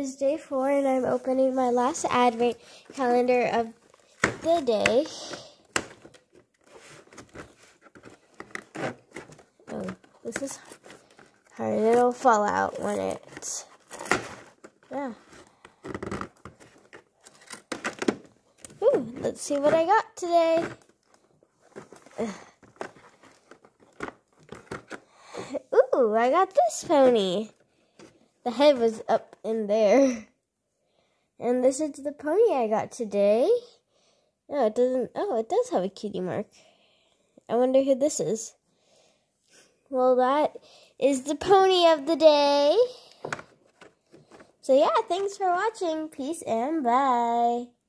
is day 4, and I'm opening my last advent calendar of the day. Oh, this is hard. It'll fall out when it's... Yeah. Ooh, let's see what I got today. Ooh, I got this pony. The head was up in there. And this is the pony I got today. No, it doesn't. Oh, it does have a cutie mark. I wonder who this is. Well, that is the pony of the day. So yeah, thanks for watching. Peace and bye.